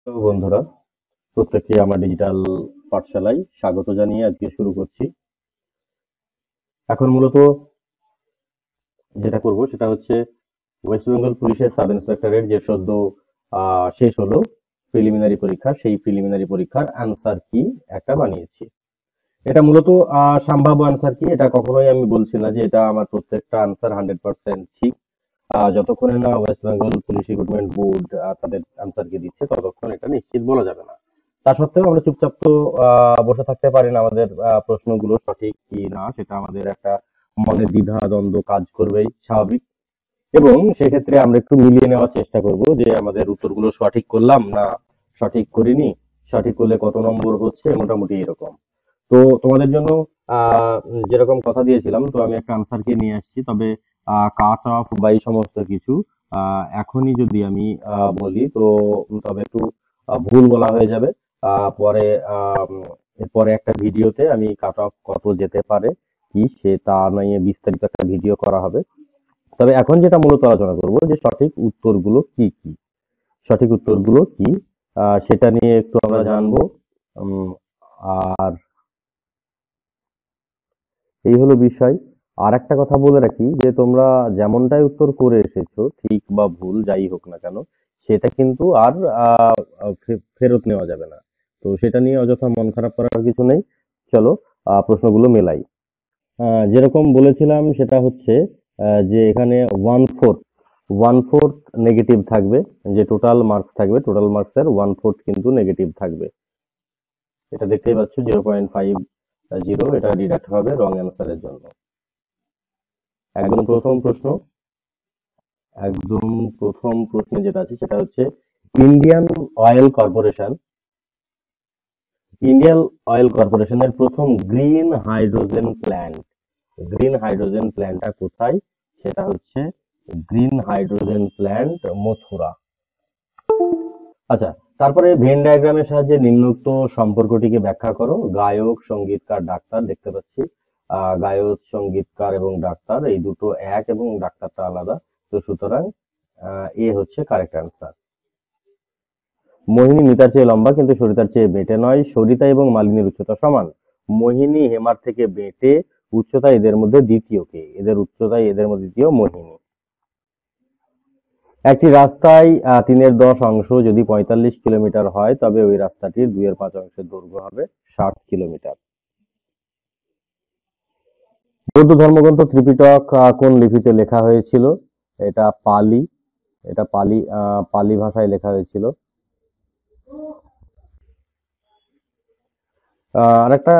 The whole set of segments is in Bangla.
তো বন্ধুরা, প্রত্যেককে আমার ডিজিটাল পাঠশালায় স্বাগত জানিয়ে আজকে শুরু করছি। এখন মূলত যেটা করব সেটা হচ্ছে ওয়েস্ট বেঙ্গল পুলিশের সাব ইন্সপেক্টরের যে সদ্য শেষ হলো প্রিলিমিনারি পরীক্ষা, সেই প্রিলিমিনারি পরীক্ষার অ্যান্সার কি একটা বানিয়েছি। এটা মূলত সম্ভাব্য অ্যান্সার কি, এটা কখনোই আমি বলছি না যে এটা আমার প্রত্যেকটা অ্যান্সার 100% ঠিক। যতক্ষণে না West Bengal Police Recruitment Board তাদের অ্যান্সার কি দিচ্ছে, ততক্ষণ এটা নিশ্চিত বলা যাবে না। তা সত্ত্বেও আমরা চুপচাপ তো বসে থাকতে পারি না। আমাদের প্রশ্নগুলো সঠিক কি না সেটা আমাদের একটা মনে দ্বিধা দ্বন্দ্ব কাজ করবেই, স্বাভাবিক। এবং সেক্ষেত্রে আমরা একটু মিলিয়ে নেওয়ার চেষ্টা করব যে আমাদের উত্তরগুলো সঠিক করলাম না সঠিক করিনি, সঠিক করলে কত নম্বর হচ্ছে, মোটামুটি এরকম। তো তোমাদের জন্য যেরকম কথা দিয়েছিলাম, তো আমি একটা আনসার কে নিয়ে আসছি। তবে কাট অফ বা এই সমস্ত কিছু এখনই যদি আমি বলি তো তবে একটু ভুল বলা হয়ে যাবে। পরে এরপরে একটা ভিডিওতে আমি কাট অফ কত যেতে পারে কি সে তা নিয়ে বিস্তারিত একটা ভিডিও করা হবে। তবে এখন যেটা মূলত আলোচনা করব যে সঠিক উত্তরগুলো কি কি, সঠিক উত্তরগুলো কি সেটা নিয়ে একটু আমরা জানবো। উম, আর এই হলো বিষয়। আর একটা কথা বলে রাখি যে তোমরা যেমনটাই উত্তর করে এসেছো, ঠিক বা ভুল যাই হোক না কেন, সেটা কিন্তু আর ফেরত নেওয়া যাবে না। তো সেটা নিয়ে অযথা মন খারাপ করার কিছু নেই। চলো প্রশ্নগুলো মেলাই। যেরকম বলেছিলাম সেটা হচ্ছে যে এখানে ওয়ান ফোর্থ নেগেটিভ থাকবে। যে টোটাল মার্কস থাকবে, টোটাল মার্কসের ওয়ান ফোর্থ কিন্তু নেগেটিভ থাকবে। এটা দেখতেই পাচ্ছ, 0.50 এটা ডিডাক্ট হবে রং অ্যান্সারের জন্য। একদম প্রথম প্রশ্ন, একদম প্রথম প্রশ্ন যেটা আছে সেটা হচ্ছে Indian Oil Corporation Indian Oil কর্পোরেশনের প্রথম গ্রিন হাইড্রোজেন প্ল্যান্টটা কোথায়? সেটা হচ্ছে গ্রিন হাইড্রোজেন প্ল্যান্ট মথুরা। আচ্ছা, তারপরে ভেন ডায়াগ্রামের সাহায্যে নিম্নোক্ত সম্পর্কটিকে ব্যাখ্যা করো। গায়ক, সঙ্গীতকার, ডাক্তার দেখতে পাচ্ছি। গায়ক, সঙ্গীতকার এবং ডাক্তার এই দুটো এক এবং ডাক্তারটা আলাদা। তো সুতরাং এ হচ্ছে কারেক্ট অ্যান্সার। মোহিনী মিতার চেয়ে লম্বা কিন্তু সরিতার চেয়ে বেঁটে নয়। সরিতা এবং মালিনীর উচ্চতা সমান। মোহিনী হেমার থেকে বেঁটে। উচ্চতা এদের মধ্যে দ্বিতীয় কে? এদের মধ্যে দ্বিতীয় মোহিনী। একটি রাস্তায় 3/10 অংশ যদি 45 কিলোমিটার হয়, তবে ওই রাস্তাটির 2/5 অংশের দৈর্ঘ্য হবে 60 কিলোমিটার। বৌদ্ধ ধর্মগ্রন্থ ত্রিপিটক কোন লিপিতে লেখা হয়েছিল? এটা পালি। এটা পালি ভাষায় লেখা হয়েছিল। আরেকটা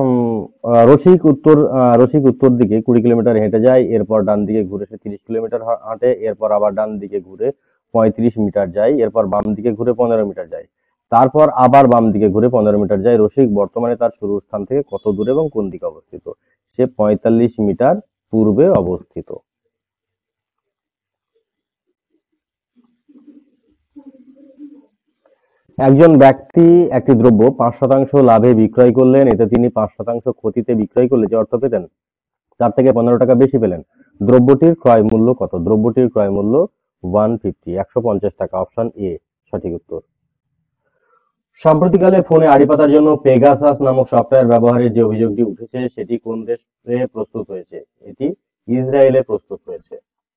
রসিক উত্তর দিকে 20 কিলোমিটার হেঁটে যায়, এরপর ডান দিকে ঘুরে সে 30 কিলোমিটার হাঁটে, এরপর আবার ডান দিকে ঘুরে 35 মিটার যায়, এরপর বাম দিকে ঘুরে 15 মিটার যায়, তারপর আবার বাম দিকে ঘুরে 15 মিটার যায়। রসিক বর্তমানে তার শুরুর স্থান থেকে কত দূরে এবং কোন দিকে অবস্থিত? সে 45 মিটার পূর্বে অবস্থিত। একজন ব্যক্তি একটি দ্রব্য 5% লাভে বিক্রয় করলেন, এতে তিনি 5% ক্ষতিতে বিক্রয় করলে যে অর্থ পেতেন তার থেকে 15 টাকা বেশি পেলেন। দ্রব্যটির ক্রয় মূল্য কত? দ্রব্যটির ক্রয় মূল্য 150 টাকা। অপশন এ সঠিক উত্তর। সম্প্রতিকালে ফোনে আড়ি পাতার জন্য পেগাসাস নামক সফটওয়্যার ব্যবহারের যে অভিযোগটি উঠেছে সেটি কোন দেশে প্রস্তুত হয়েছে? এটি ইসরায়েলে প্রস্তুত হয়েছে।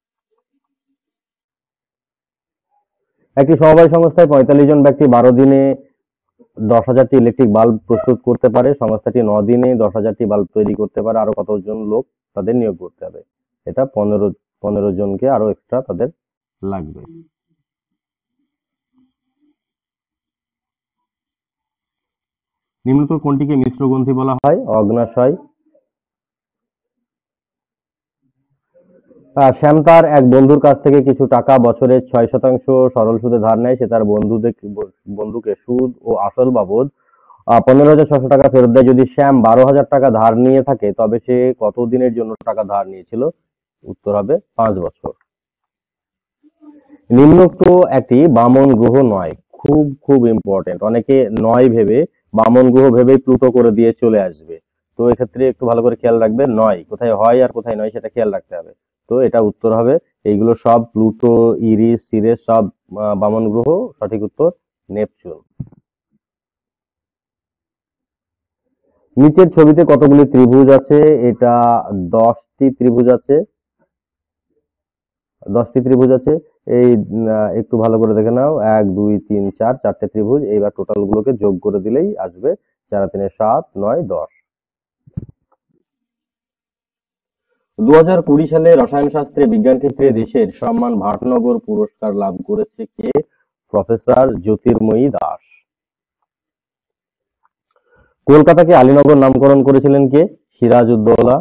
একটি সমবায় সংস্থায় 45 জন ব্যক্তি 12 দিনে 10,000টি ইলেকট্রিক বাল্ব প্রস্তুত করতে পারে। সংস্থাটি 9 দিনে 10,000টি বাল্ব তৈরি করতে পারে। আরো কতজন লোক তাদের নিয়োগ করতে হবে? এটা 15 জনকে আরো এক্সট্রা তাদের লাগবে। নিম্নোক্ত কোনটিকে মিশ্র গ্রন্থি বলা হয়? অগ্ন্যাশয়। শ্যাম তার এক বন্ধুর কাছ থেকে কিছু টাকা বছরে 6% সরল সুদে ধার নেয়। সে তার বন্ধুকে সুদ ও আসল বাবদ 15,600 টাকা ফেরত দেয়। যদি শ্যাম 12,000 টাকা ধার নিয়ে থাকে তবে সে কত দিনের জন্য টাকা ধার নিয়েছিল? উত্তর হবে 5 বছর। নিম্নোক্ত একটি বামন গ্রহ নয়। খুব খুব ইম্পর্টেন্ট। অনেকে নয় ভেবে, বামন গ্রহ ভেবেই প্লুটো করে দিয়ে চলে আসবে। তো এক্ষেত্রে একটু ভালো করে খেয়াল রাখবে, নয় কোথায় হয় আর কোথায় নয় সেটা খেয়াল রাখতে হবে। তো এটা উত্তর হবে, এইগুলো সব প্লুটো, ইরিস, সিরিস সব বামন গ্রহ। সঠিক উত্তর নেপচুন। নিচের ছবিতে কতগুলি ত্রিভুজ আছে? এটা 10টি ত্রিভুজ আছে। 10টি ত্রিভুজ আছে। এই একটু ভালো করে দেখে নাও, 1 2 3 4 চারটে ত্রিভুজ। এইবার টোটাল গুলোকে যোগ করে দিলেই আসবে 4 3 7 9 10। 2020 সালে রসায়ন শাস্ত্রে বিজ্ঞান ক্ষেত্রে দেশের সম্মান ভাটনগর পুরস্কার লাভ করেছে কে? প্রফেসর জ্যোতির্ময়ী দাস। কলকাতাকে আলীনগর নামকরণ করেছিলেন কে? সিরাজউদ্দৌলা।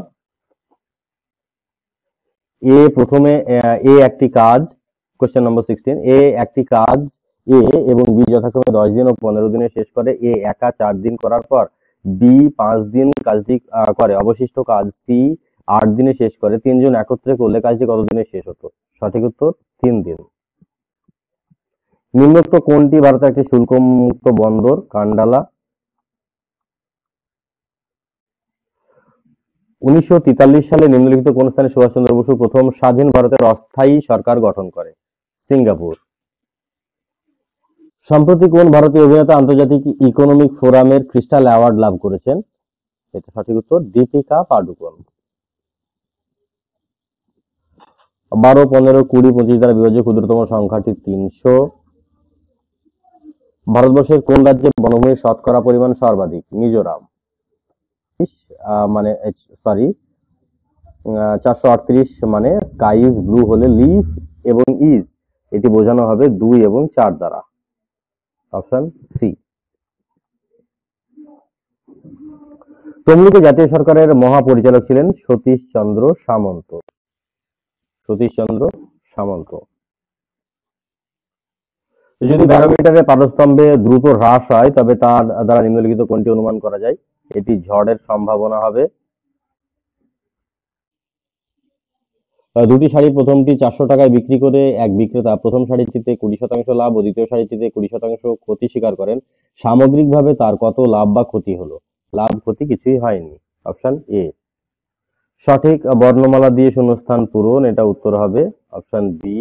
প্রথমে একটি কাজ, কোশ্চেন নম্বর 16, একটি কাজ এ এবং বি যথাক্রমে 10 দিন ও 15 দিনে শেষ করে। একা 4 দিন করার পর বি 5 দিন কাজটি করে, অবশিষ্ট কাজ সি 8 দিনে শেষ করে। তিনজন একত্রে করলে কাজটি কত দিনে শেষ হতো? সঠিক উত্তর 3 দিন। নিম্নোক্ত কোনটি ভারতের একটি শুল্কমুক্ত বন্দর? কান্ডালা। 1943 সালে নিম্নলিখিত কোন স্থানে সুভাষচন্দ্র বসু প্রথম স্বাধীন ভারতের অস্থায়ী সরকার গঠন করে? সিঙ্গাপুর। সম্প্রতি কোন ভারতীয় অভিনেতা আন্তর্জাতিক ইকোনমিক ফোরামের ক্রিস্টাল অ্যাওয়ার্ড লাভ করেছেন? এটা সঠিক উত্তর দীপিকা পাডুকোন। 12 15 20 25 দ্বারা বিভাজ্য ক্ষুদ্রতম সংখ্যাটি 300। ভারতবর্ষের কোন রাজ্যে বনভূমির শতকরা পরিমাণ সর্বাধিক? মিজোরাম। মানে সরি 438, মানে স্কাই ইজ ব্লু হলে লিভ এবং ইজ এটি বোঝানো হবে 2 এবং 4 দ্বারা। Option C. তমলুকে জাতীয় সরকারের মহাপরিচালক ছিলেন সতীশ চন্দ্র সামন্ত। সতীশ চন্দ্র সামন্ত। যদি ব্যারোমিটারের পাদস্তম্ভে দ্রুত হ্রাস হয় তবে তার দ্বারা নিম্নলিখিত কোনটি অনুমান করা যায়? এটি ঝড়ের সম্ভাবনা হবে। দুটি শাড়ির প্রথমটি 400 টাকায় বিক্রি করে এক বিক্রেতা প্রথম শাড়িটিতে 20% লাভ ও দ্বিতীয় শাড়িটিতে 20% ক্ষতি স্বীকার করেন। সামগ্রিকভাবে তার কত লাভ বা ক্ষতি হলো? লাভ ক্ষতি কিছুই হয়নি। Option A. সঠিক বর্ণমালা দিয়ে শূন্যস্থান পূরণ, এটা উত্তর হবে অপশন বি।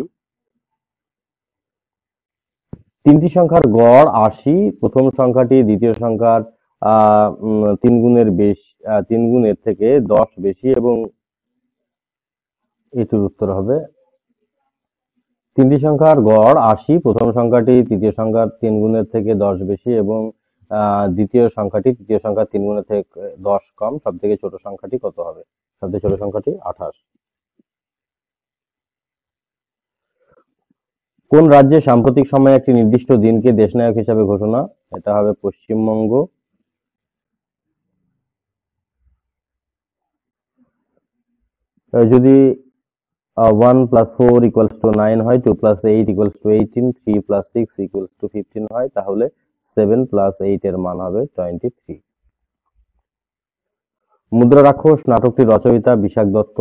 তিনটি সংখ্যার গড় 80, প্রথম সংখ্যাটি দ্বিতীয় সংখ্যার 3 গুণের বেশি, 3 গুণের থেকে 10 বেশি এবং এটির উত্তর হবে। তিনটি সংখ্যার গড় 80, প্রথম সংখ্যাটি তৃতীয় সংখ্যার 3 গুণের থেকে 10 বেশি এবং দ্বিতীয় সংখ্যাটি তৃতীয় সংখ্যার 3 গুণের থেকে 10 কম। সব থেকে ছোট সংখ্যাটি কত হবে? সবথেকে ছোট সংখ্যাটি 28। কোন রাজ্যে সাম্প্রতিক সময়ে একটি নির্দিষ্ট দিনকে দেশনায়ক হিসাবে ঘোষণা? এটা হবে পশ্চিমবঙ্গ। যদি 1 + 4 = 9 হয়, 2 + 8 = 18, 3 + 6 = 15 হয়, তাহলে 7 + 8 এর মান হবে 23। মুদ্রা রাক্ষস নাটকটির রচয়িতা বিশাখ দত্ত।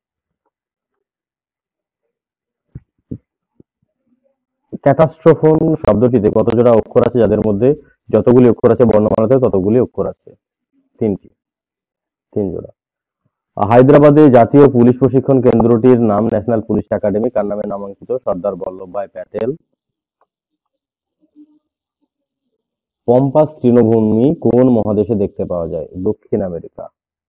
ক্যাটাস্ট্রোফোন শব্দটিতে কত জোড়া অক্ষর আছে, যাদের মধ্যে যতগুলি অক্ষর আছে বর্ণমালাতে ততগুলি অক্ষর আছে? 3টি। 3 জোড়া। হায়দ্রাবাদে জাতীয় পুলিশ প্রশিক্ষণ কেন্দ্রটির নাম ন্যাশনাল পুলিশ একাডেমি কার নামে নামাঙ্কিত? সর্দার বল্লভভাই প্যাটেল। পম্পাস তৃণভূমি কোন মহাদেশে দেখতে পাওয়া যায়? দক্ষিণ আমেরিকা।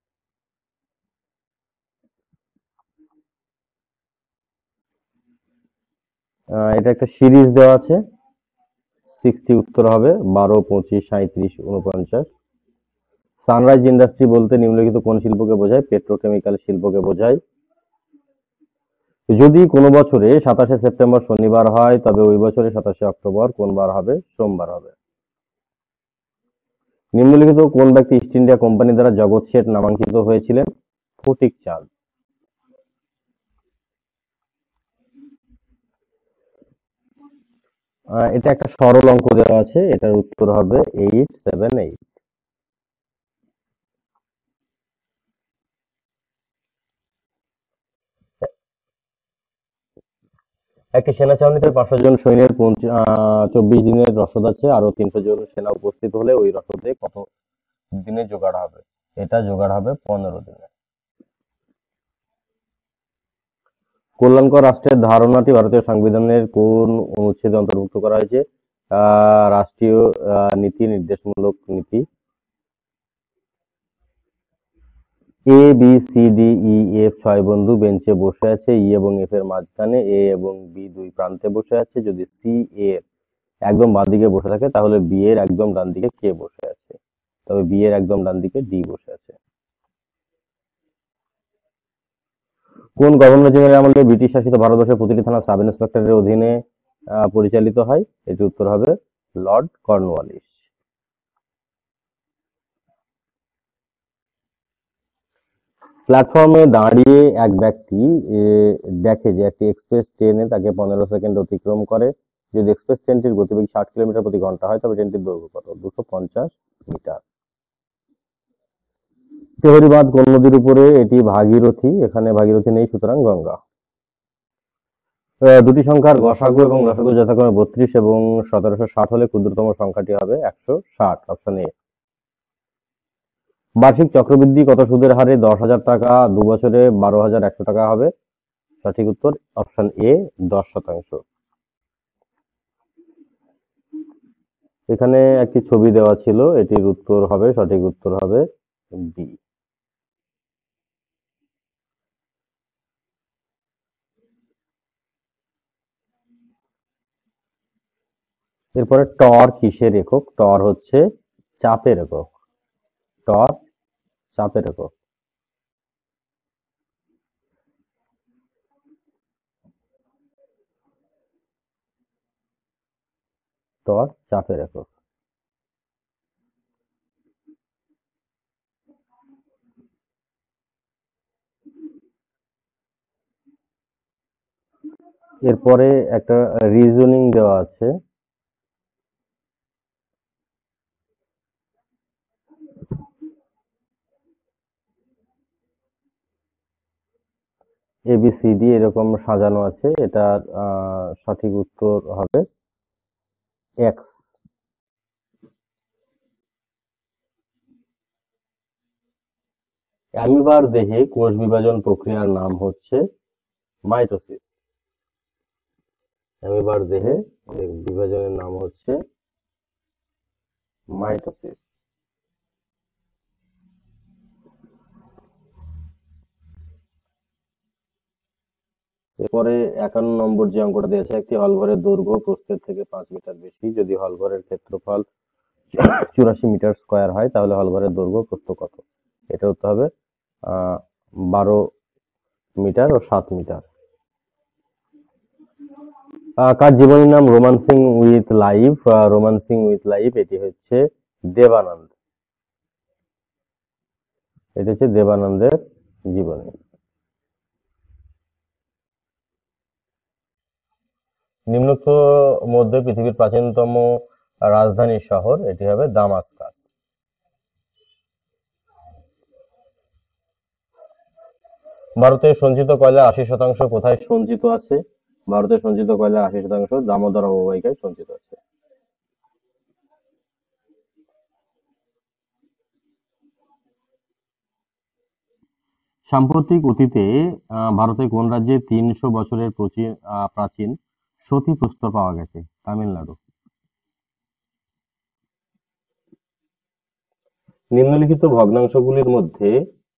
এটা একটা সিরিজ দেওয়া আছে, 60 উত্তর হবে। 12 25 37 49। সানরাইজ ইন্ডাস্ট্রি বলতে নিম্নলিখিত কোন শিল্পকে বোঝায়? পেট্রোকেমিক্যাল শিল্পকে বোঝায়। যদি কোনো বছরে 27শে সেপ্টেম্বর শনিবার হয় তবে ওই বছরে 27শে অক্টোবর কোন বার হবে? সোমবার হবে। নিম্নলিখিত কোন ব্যক্তি ইস্ট ইন্ডিয়া কোম্পানি দ্বারা জগৎ শেঠ নামাঙ্কিত হয়েছিলেন? ফটিক চাঁদ। এটা একটা সরল অঙ্ক দেওয়া আছে, এটার উত্তর হবে 878। একটি সেনা ছাউনিতে 500 জন সৈন্যের 24 দিনের রসদ আছে, আরো 300 জন সেনা উপস্থিত হলে ওই রসদে কত দিনে জোগাড় হবে? এটা জোগাড় হবে 15 দিনে। কল্যাণকর রাষ্ট্রের ধারণাটি ভারতীয় সংবিধানের কোন অনুচ্ছেদে অন্তর্ভুক্ত করা হয়েছে? রাষ্ট্রীয় নীতি, নির্দেশমূলক নীতি। A B C D E F 6 বন্ধু বেঞ্চে বসে আছে, ই এবং এফ এর মাঝখানে, এ এবং বি দুই প্রান্তে বসে আছে। যদি সি এর একদম বাঁ দিকে বসে থাকে তাহলে বি এর একদম ডান দিকে কে বসে আছে? তবে বি এর একদম ডান দিকে ডি বসে আছে। কোন গভর্নর জেনারেল আমলে ব্রিটিশ শাসিত ভারতবর্ষের প্রতিটি থানা সাব ইন্সপেক্টরের অধীনে পরিচালিত হয়? এটি উত্তর হবে লর্ড কর্নওয়ালিস। প্ল্যাটফর্মে দাঁড়িয়ে এক ব্যক্তি দেখে যে একটি এক্সপ্রেস ট্রেনে তাকে 15 সেকেন্ড অতিক্রম করে। যদি এক্সপ্রেস ট্রেনটির গতিবেগ 60 কিলোমিটার প্রতি ঘন্টা হয় তবে ট্রেনটির দৈর্ঘ্য কত? 250 মিটার। তেহরি বাঁধ কোন নদীর উপরে? এটি ভাগীরথী। এখানে ভাগীরথী নেই, সুতরাং গঙ্গা। দুটি সংখ্যার গসাগু এবং লসাগু যথাক্রমে 32 এবং 1760 হলে ক্ষুদ্রতম সংখ্যাটি হবে 160। Option A. বার্ষিক চক্রবৃদ্ধি কত সুদের হারে? 10,000 টাকা 2 বছরে 12,100 টাকা হবে। সঠিক উত্তর অপশন এ 10%। এখানে একটি ছবি দেওয়া ছিল, এটির উত্তর হবে, সঠিক উত্তর হবে বি। এরপরে টর কিসের একক? টর হচ্ছে চাপের একক। টর চাপের একক। টর চাপের একক। এরপরে একটা রিজনিং দেওয়া আছে। ABCD এরকম সাজানো আছে, এটার সঠিক উত্তর হবে এক্স। অ্যামিবার দেহে কোষ বিভাজন প্রক্রিয়ার নাম হচ্ছে মাইটোসিস। অ্যামিবার দেহে বিভাজনের নাম হচ্ছে মাইটোসিস। এরপরে 51 নম্বর যে অঙ্কটা দিয়েছে, একটি হলঘরের দৈর্ঘ্য প্রস্থের থেকে 5 মিটার বেশি। যদি হলঘরের ক্ষেত্রফল 84 মিটার স্কয়ার হয় তাহলে হলঘরের দৈর্ঘ্য প্রস্থ কত? এটা হতে হবে 12 মিটার ও 7 মিটার। কার জীবনীর নাম romancing with life? Romancing with life এটি হচ্ছে দেবানন্দ। এটি হচ্ছে দেবানন্দের জীবনী। নিম্নোক্ত মধ্যে পৃথিবীর প্রাচীনতম রাজধানী শহর? এটি হবে দামাস্কাস। ভারতের সঞ্চিত কয়লার 80% কোথায় সঞ্চিত আছে? ভারতের সঞ্চিত কয়লার 80% দামোদর অববাহিকায় সঞ্চিত আছে। সাম্প্রতিক অতীতে ভারতের কোন রাজ্যে 300 বছরের প্রাচীন সতী প্রস্তর পাওয়া গেছে? তামিলনাড়ু। নিম্নলিখিত ভগ্নাংশগুলির মধ্যে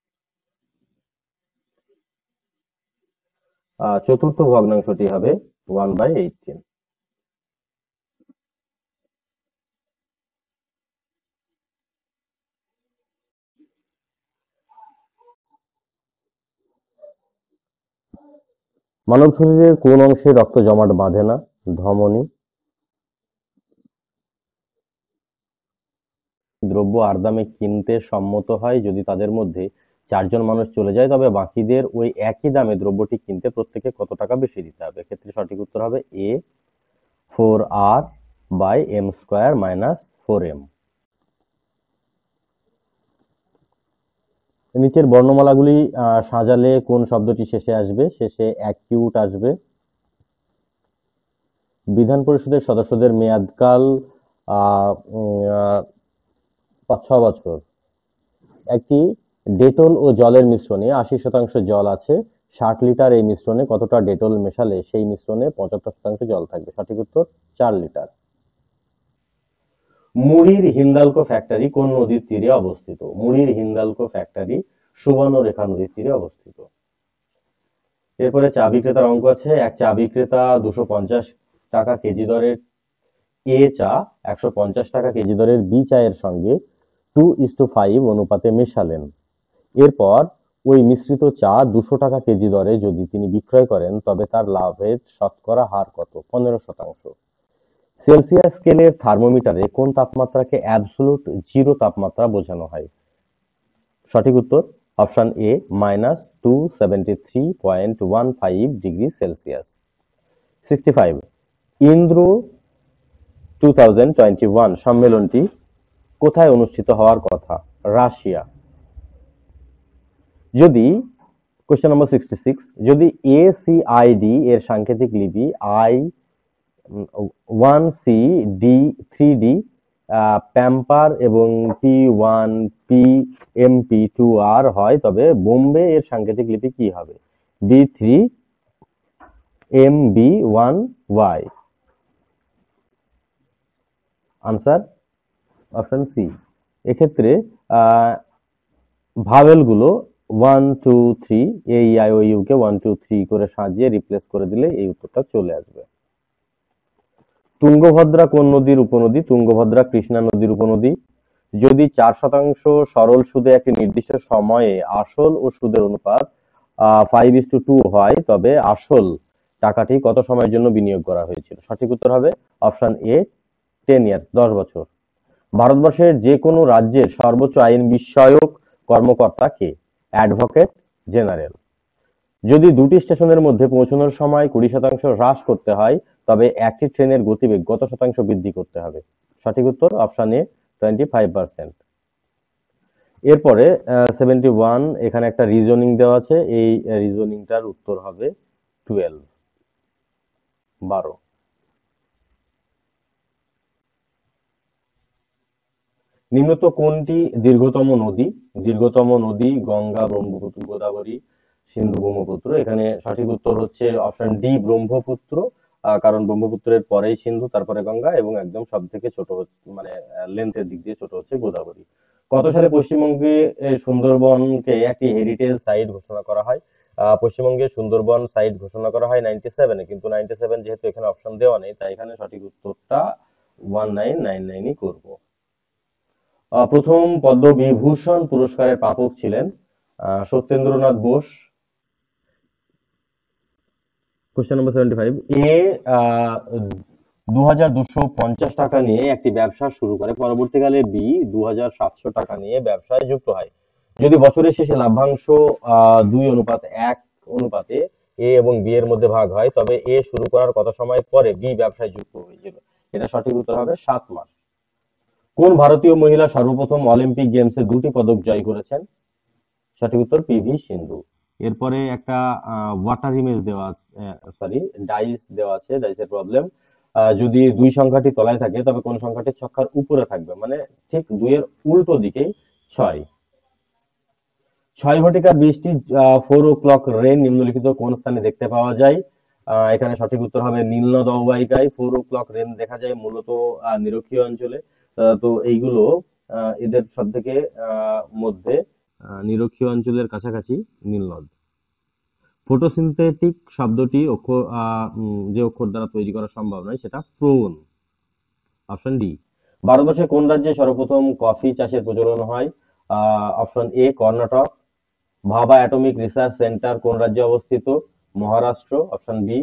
চতুর্থ ভগ্নাংশটি হবে 1/18। মানব শরীরের কোন অংশে রক্ত জমাট বাঁধে না? ধমনী। দ্রব্য আর দামে কিনতে সম্মত হয় যদি তাদের মধ্যে 4 জন মানুষ চলে যায় তবে বাকিদের ওই একই দামে দ্রব্যটি কিনতে প্রত্যেকে কত টাকা বেশি দিতে হবে? এক্ষেত্রে সঠিক উত্তর হবে এ 4r/m² - 4m। নিচের বর্ণমালাগুলি সাজালে কোন শব্দটি শেষে আসবে? শেষে অ্যাকিউট আসবে। বিধান পরিষদের সদস্যদের মেয়াদকাল 5-6 বছর। একটি ডেটল ও জলের মিশ্রণে 80% জল আছে। 60 লিটার এই মিশ্রণে কতটা ডেটল মেশালে সেই মিশ্রণে 75% জল থাকবে? সঠিক উত্তর 4 লিটার। মুড়ির হিন্দালকো ফ্যাক্টরি কোন নদীর তীরে অবস্থিত? মুড়ির হিন্দালকো ফ্যাক্টরি সুবর্ণরেখা নদীর তীরে অবস্থিত। এরপরে চা বিক্রেতার অঙ্ক আছে। এক চা বিক্রেতা 250 টাকা কেজি দরের এ চা 150 টাকা কেজি দরের বি চায়ের সঙ্গে 2:5 অনুপাতে মেশালেন। এরপর ওই মিশ্রিত চা 200 টাকা কেজি দরে যদি তিনি বিক্রয় করেন তবে তার লাভের শতকরা হার কত? 15%। সেলসিয়াস স্কেলের থার্মোমিটারে কোন তাপমাত্রাকে অ্যাবসোলুট জিরো তাপমাত্রা বোঝানো হয়? সঠিক উত্তর option A -273.15 degree Celsius. 65 Indra 2021 সম্মেলনটি কোথায় অনুষ্ঠিত হওয়ার কথা? রাশিয়া। যদি কোশ্চেন নম্বর 66 যদি ACID এর সাংকেতিক লিপি I1CD3D প্যাম্পার এবং P1PMP2R হয় তবে বোম্বে এর সাংকেতিক লিপি কি হবে? B3MB1Y। Answer option C. এক্ষেত্রে ভাওয়েলগুলো 1 2 3 AEIOU কে 1 2 3 করে সাজিয়ে রিপ্লেস করে দিলে এই উত্তরটা চলে আসবে। তুঙ্গভদ্রা কোন নদীর উপনদী? তুঙ্গভদ্রা কৃষ্ণা নদীর উপনদী। যদি 4% সরল সুদে একটি নির্দিষ্ট সময়ে আসল ও সুদের অনুপাত 5:2 হয় তবে আসল টাকাটি কত সময়ের জন্য বিনিয়োগ করা হয়েছিল? সঠিক উত্তর হবে অপশন এ 10 ইয়ার্স, 10 বছর। ভারতবর্ষের যে কোনো রাজ্যের সর্বোচ্চ আইন বিষয়ক কর্মকর্তা কে? Advocate general. যদি দুটি স্টেশনের মধ্যে পৌঁছানোর সময় 20% হ্রাস করতে হয় তবে একটি ট্রেনের গতিবেগ কত শতাংশ বৃদ্ধি করতে হবে? সঠিক উত্তর অপশন এ 25%। এরপরে 71 এখানে একটা রিজনিং দেওয়া আছে। এই রিজনিংটার উত্তর হবে 12। নিম্নত কোনটি দীর্ঘতম নদী? দীর্ঘতম নদী গঙ্গা, ব্রহ্মপুত্র, গোদাবরী, সিন্ধু, ব্রহ্মপুত্র। এখানে সঠিক উত্তর হচ্ছে অপশন ডি ব্রহ্মপুত্র। কারণ ব্রহ্মপুত্রের পরেই সিন্ধু, তারপরে গঙ্গা এবং একদম সব থেকে ছোট মানে লেন্থের দিক দিয়ে ছোট হচ্ছে গোদাবরী। কত সালে পশ্চিমবঙ্গে সুন্দরবনকে একটি হেরিটেজ সাইট ঘোষণা করা হয়? পশ্চিমবঙ্গে সুন্দরবন সাইট ঘোষণা করা হয় 97-এ, কিন্তু 97 যেহেতু এখানে অপশন দেওয়া নেই তাই এখানে সঠিক উত্তরটা 1999ই করব। প্রথম পদ্মবিভূষণ পুরস্কারের প্রাপক ছিলেন সত্যেন্দ্রনাথ বোস। কোশ্চেন নম্বর 75 এ 2250 টাকা নিয়ে একটি ব্যবসা শুরু করে পরবর্তীকালে বি 2700 টাকা নিয়ে ব্যবসায় যুক্ত হয়। যদি বছরের শেষে লাভ্যাংশ 2:1 অনুপাতে এ এবং বি এর মধ্যে ভাগ হয় তবে এ শুরু করার কত সময় পরে বি ব্যবসায় যুক্ত হয়েছিল? এটা সঠিক উত্তর হবে 7 মাস। কোন ভারতীয় মহিলা সর্বপ্রথম অলিম্পিক গেমসে 2টি পদক জয় করেছেন? সঠিক উত্তর পিভি সিন্ধু। এরপরে একটা ওয়াটার ইমেজ দেওয়া আছে, সরি ডাইস দেওয়া আছে, ডাইসের প্রবলেম। যদি 2 সংখ্যাটি তলায় থাকে তবে কোন সংখ্যাটি ছক্কার উপরে থাকবে? মানে ঠিক 2 এর উল্টো দিকেই 6। 6 ঘটিকার বৃষ্টি 4 o'clock রেন নিম্নলিখিত কোন স্থানে দেখতে পাওয়া যায়? এখানে সঠিক উত্তর হবে নীলনদ অববাহিকায় 4 o'clock রেন দেখা যায় মূলত নিরক্ষীয় অঞ্চলে। তো এইগুলো এদের সবথেকে মধ্যে নিরক্ষীয় অঞ্চলের কাছাকাছি নীলনদ। ফটোসিনথেটিক শব্দটি যে অক্ষর দ্বারা তৈরি করা সম্ভব নয় সেটা প্রোন। Option D. ভারতবর্ষের কোন রাজ্যে সর্বপ্রথম কফি চাষের প্রচলন হয়? Option A Karnataka. Bhabha atomic research centre কোন রাজ্যে অবস্থিত? মহারাষ্ট্র। Option B.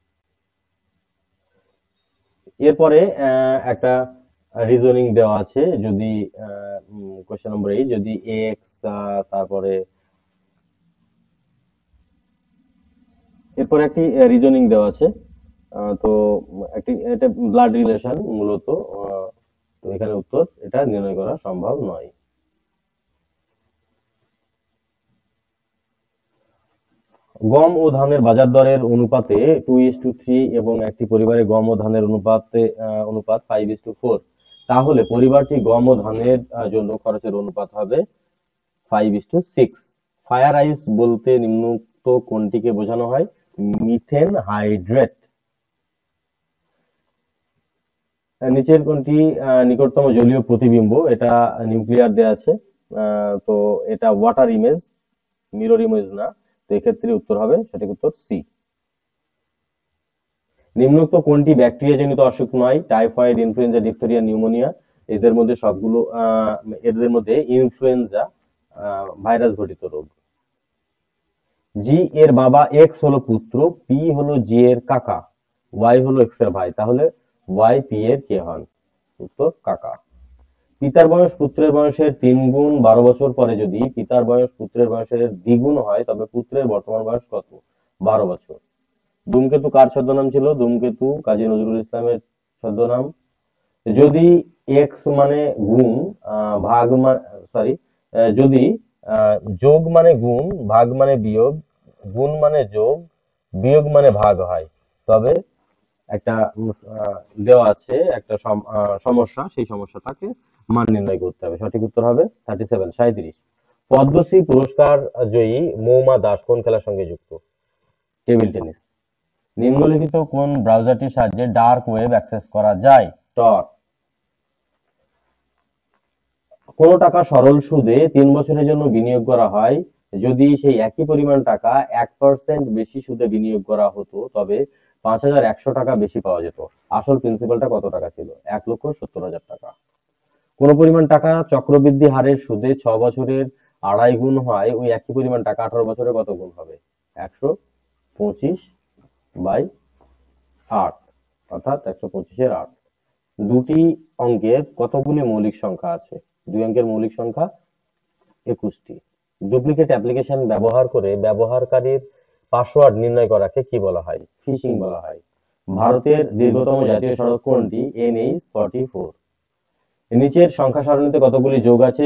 এরপরে একটা রিজনিং দেওয়া আছে। যদি কোশ্চেন নম্বর 8 যদি এক্স তারপরে এরপরে একটি রিজনিং দেওয়া আছে। তো এটা ব্লাড রিলেশন মূলত। তো এখানে উত্তর এটা নির্ণয় করা সম্ভব নয়। গম ও ধানের বাজার দরের অনুপাতে 2:3 এবং একটি পরিবারে গম ও ধানের অনুপাত 5:4। তাহলে পরিবারটি গম ও ধানের জন্য খরচের অনুপাত হবে 5:6। ফায়ার আইস বলতে নিম্নোক্ত কোনটিকে বোঝানো হয়? Methane hydrate. নিচের কোনটি নিকটতম জলীয় প্রতিবিম্ব? এটা নিউক্লিয়ার দেয়া আছে। তো এটা ওয়াটার ইমেজ, মিরর ইমেজ না। তো এক্ষেত্রে উত্তর হবে, সঠিক উত্তর সি। নিম্নোক্ত কোনটি ব্যাকটেরিয়াজনিত অসুখ নয়? Typhoid, influenza, diphtheria, pneumonia. এদের মধ্যে সবগুলো এদের মধ্যে ইনফ্লুয়েঞ্জা ভাইরাস ঘটিত রোগ। জি এর বাবা, এক্স হলো পুত্র, পি হলো জি এর কাকা, ওয়াই হলো এক্স এর ভাই, তাহলে ওয়াই পি এর কে হন? উত্তর কাকা। পিতার বয়স পুত্রের বয়সের 3 গুণ 12 বছর পরে যদি পিতার বয়স পুত্রের বয়সের দ্বিগুণ হয় তবে পুত্রের বর্তমান বয়স কত? 12 বছর। ধূমকেতু কার ছদ্মনাম ছিল? ধূমকেতু কাজী নজরুল ইসলামের ছদ্মনাম। যদি এক্স মানে গুণ, ভাগ মানে, সরি, যদি যোগ মানে গুণ, ভাগ মানে বিয়োগ, গুণ মানে যোগ, বিয়োগ মানে ভাগ হয়, তবে একটা দেওয়া আছে একটা সমস্যা, সেই সমস্যাটাকে মান নির্ণয় করতে হবে। সঠিক উত্তর হবে 37। পদ্মশ্রী পুরস্কার জয়ী মৌমা দাস কোন খেলার সঙ্গে যুক্ত? Table tennis. নিম্নলিখিত কোন ব্রাউজারটির সাহায্যে ডার্ক ওয়েব অ্যাক্সেস করা যায়? টর। কোনো টাকা সরল সুদে 3 বছরের জন্য বিনিয়োগ করা হয়, যদি সেই একই পরিমাণ টাকা 1% বেশি সুদে বিনিয়োগ করা হতো তবে 5,100 টাকা বেশি পাওয়া যেত। আসল প্রিন্সিপালটা কত টাকা ছিল? 1,70,000 টাকা। কোনো পরিমাণ টাকা চক্রবৃদ্ধি হারের সুদে 6 বছরের 2.5 গুণ হয়, ওই একই পরিমাণ টাকা 18 বছরে কত গুণ হবে? 125/8, অর্থাৎ 125-এর 8। দুটি অঙ্কের কতগুলি মৌলিক সংখ্যা আছে? 2 অঙ্কের মৌলিক সংখ্যা 21টি। ডুপ্লিকেট অ্যাপ্লিকেশন ব্যবহার করে ব্যবহারকারীর পাসওয়ার্ড নির্ণয় করাকে কি বলা হয়? ফিশিং বলা হয়। ভারতের দীর্ঘতম জাতীয় সড়ক কোনটি? NH-44। নিচের সংখ্যা সারণীতে কতগুলি যোগ আছে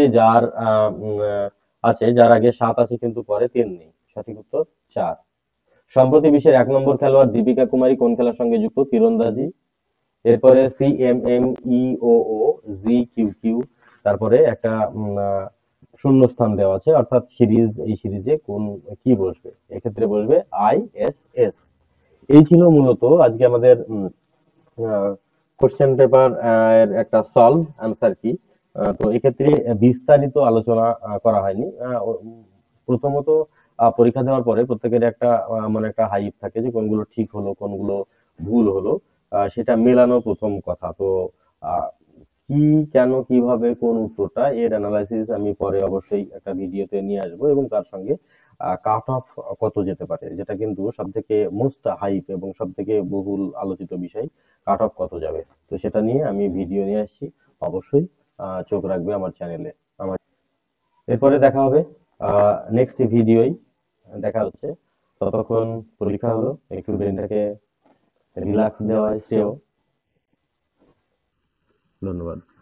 যার আগে 7 আছে কিন্তু পরে 3 নেই? সঠিক উত্তর 4। সম্প্রতি বিশ্বের 1 নম্বর খেলোয়াড় দীপিকা কুমারী কোন খেলার সঙ্গে যুক্ত? তীরন্দাজি। এরপরে CMMEOO GQQ, তারপরে একটা শূন্যস্থান দেওয়া আছে, অর্থাৎ এই সিরিজে কি বসবে? এক্ষেত্রে বসবে ISS। এই ছিল মূলত আজকে আমাদের কোশ্চেন পেপার এর একটা সলভ অ্যান্সার কি। তো এক্ষেত্রে বিস্তারিত আলোচনা করা হয়নি। প্রথমত পরীক্ষা দেওয়ার পরে প্রত্যেকের একটা মানে একটা হাইপ থাকে যে কোনগুলো ঠিক হলো কোনগুলো ভুল হলো, সেটা মেলানো প্রথম কথা। তো আহ, কি, কেন, কিভাবে, কোন উত্তরটা, এর অ্যানালাইসিস আমি পরে অবশ্যই একটা ভিডিওতে নিয়ে আসবো, এবং তার সঙ্গে কাট অফ কত যেতে পারে, যেটা কিন্তু সব থেকে মোস্ট হাইপ এবং সব থেকে বহুল আলোচিত বিষয়, কাট অফ কত যাবে। তো সেটা নিয়ে আমি ভিডিও নিয়ে আসছি, অবশ্যই চোখ রাখবে আমার চ্যানেলে। আমার এরপরে দেখা হবে নেক্সট ভিডিওই, দেখা হচ্ছে। ততক্ষণ পরীক্ষা হলো, একটু ব্রেনটাকে রিল্যাক্স দেওয়া, শ্রেয়। ধন্যবাদ।